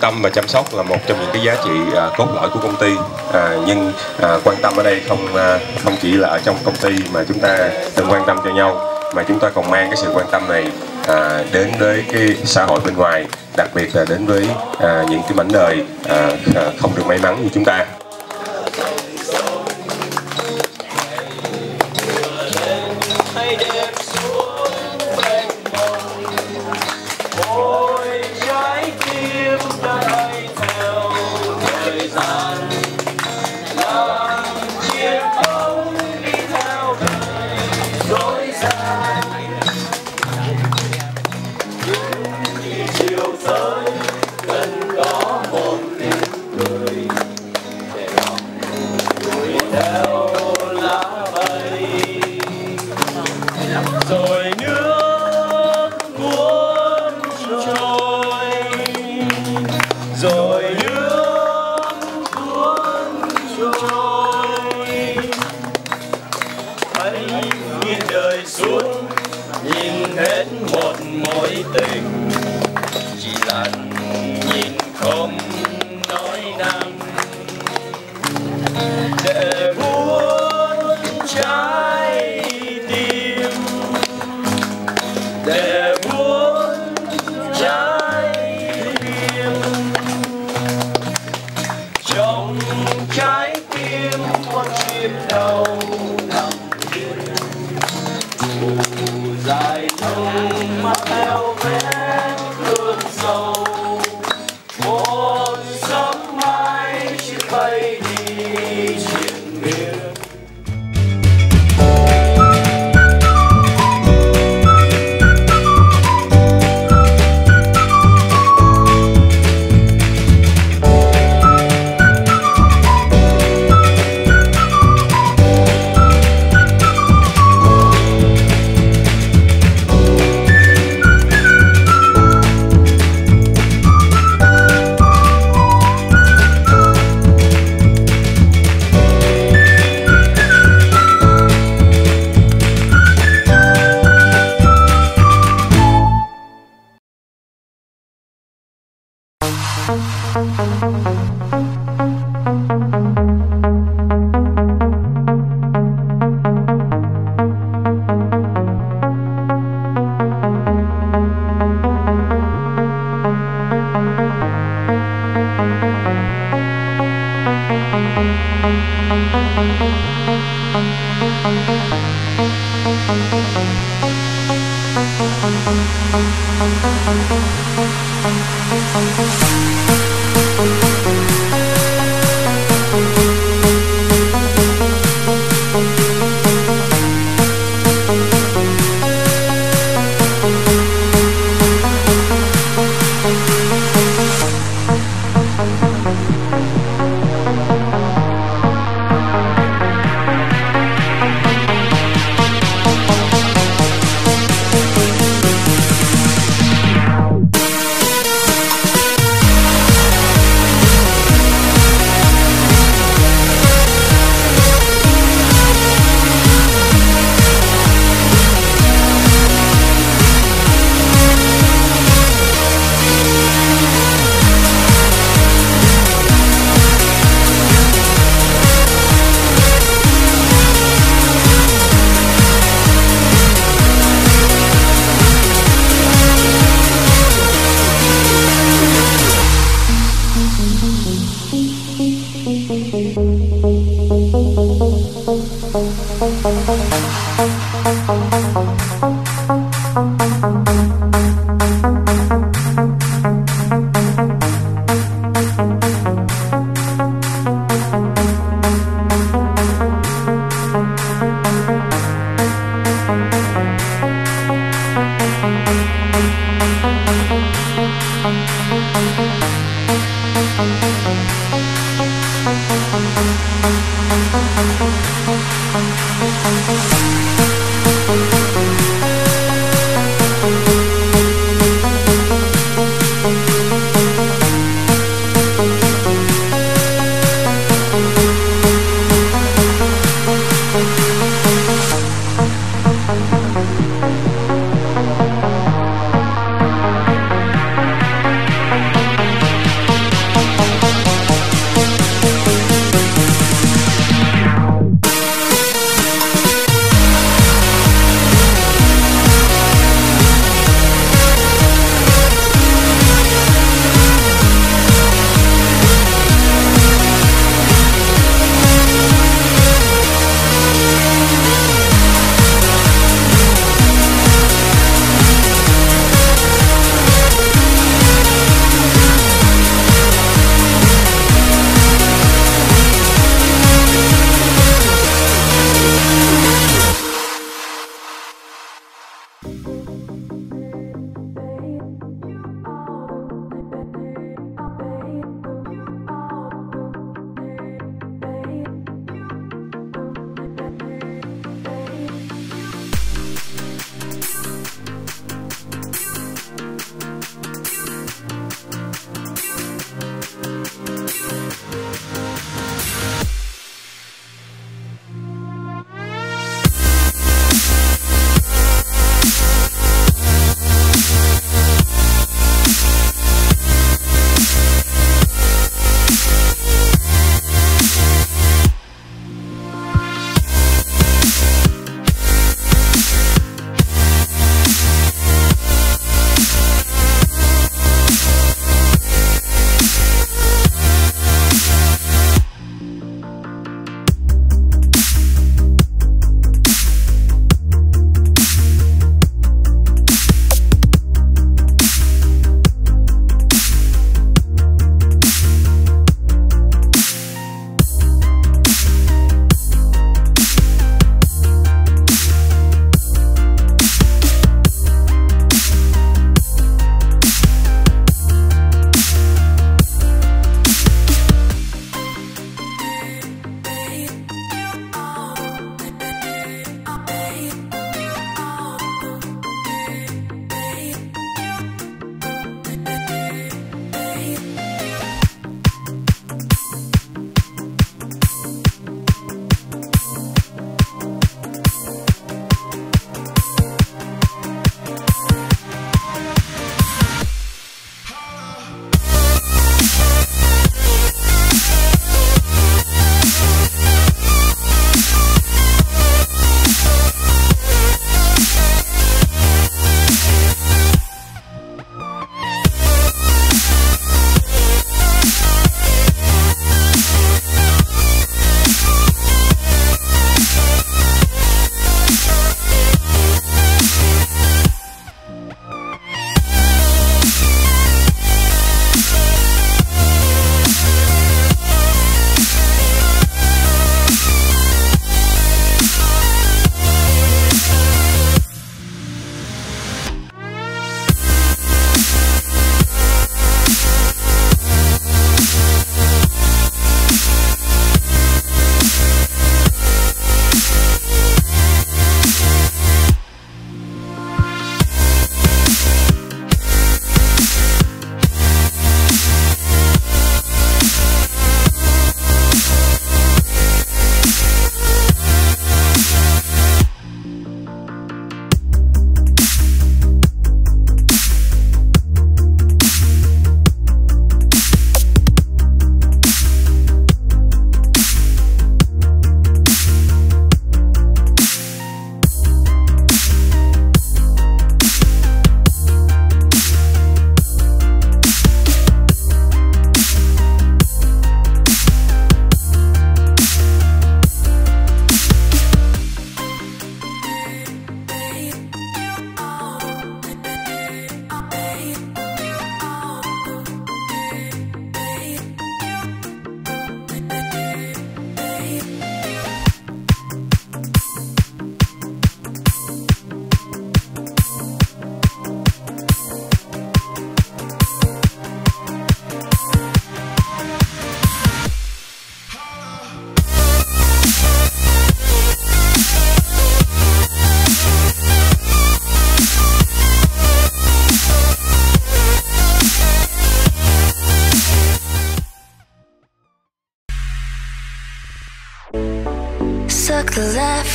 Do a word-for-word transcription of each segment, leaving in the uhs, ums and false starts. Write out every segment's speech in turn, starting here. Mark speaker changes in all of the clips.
Speaker 1: tâm và chăm sóc là một trong những cái giá trị à, cốt lõi của công ty. À, nhưng à, quan tâm ở đây không à, không chỉ là ở trong công ty mà chúng ta cần quan tâm cho nhau, mà chúng ta còn mang cái sự quan tâm này à, đến với cái xã hội bên ngoài, đặc biệt là đến với à, những cái mảnh đời à, không được may mắn như chúng ta.
Speaker 2: Rồi nước cuốn trôi, rồi nước cuốn trôi, hãy nhìn đời suốt, nhìn hết một mối tình, chỉ lặng nhìn không nói năng, để buốt trái tim, để buốt trái tim, trong trái tim con chim đầu nằm yên, dù dài thông mắt theo vết thương sâu, một sớm mai chiếc bay đi triền miên.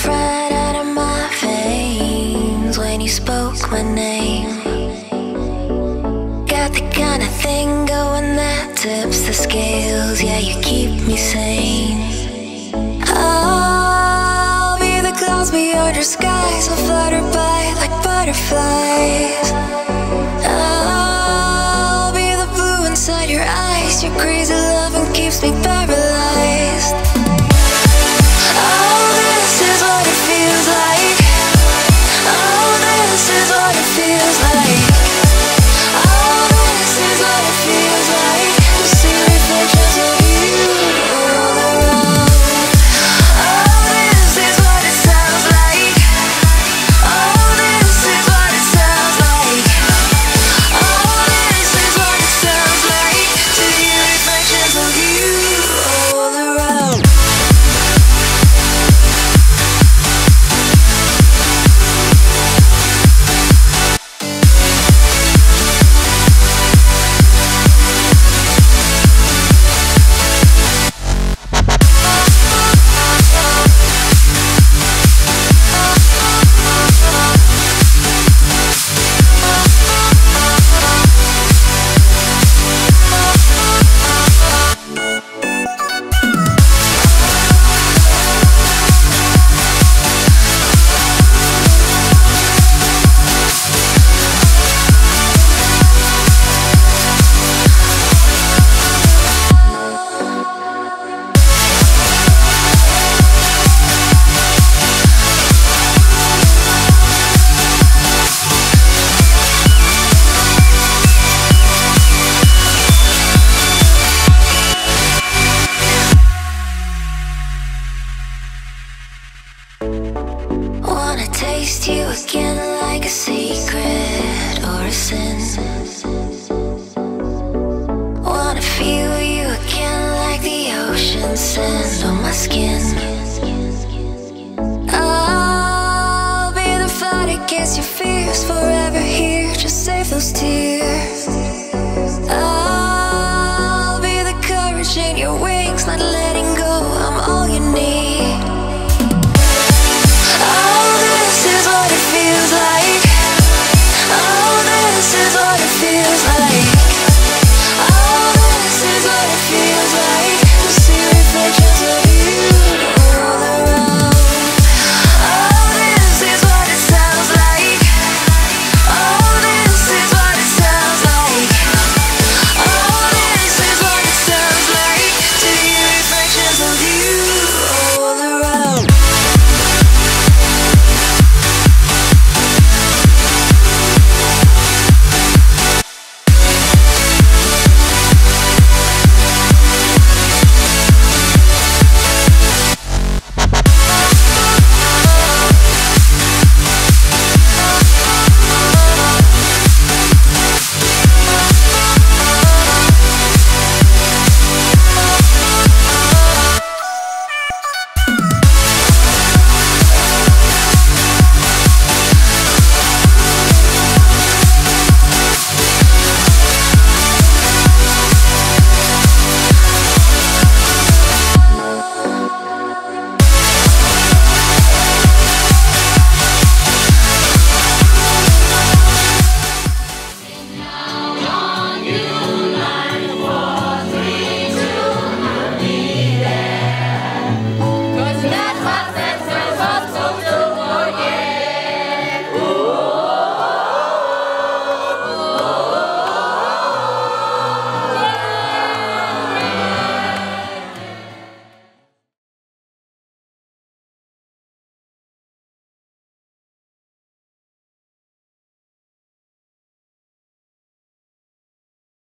Speaker 3: right out of my veins when you spoke my name. Got the kind of thing going that tips the scales. Yeah, you keep me sane. I'll be the clouds beyond your skies. I'll flutter by like butterflies. I'll be the blue inside your eyes. Your crazy loving keeps me paralyzed. Oh, this is what it feels like. Oh, this is what it feels like. Oh, this is what it feels like to see reflections of you all around. Oh, this is what it sounds like. Oh, this is what it sounds like. Oh, this is what it sounds like to hear reflections of you all around. Wanna taste you again like a secret or a sin. Wanna feel you again like the ocean sand on my skin. I'll be the fight against your fears, forever here, just save those tears.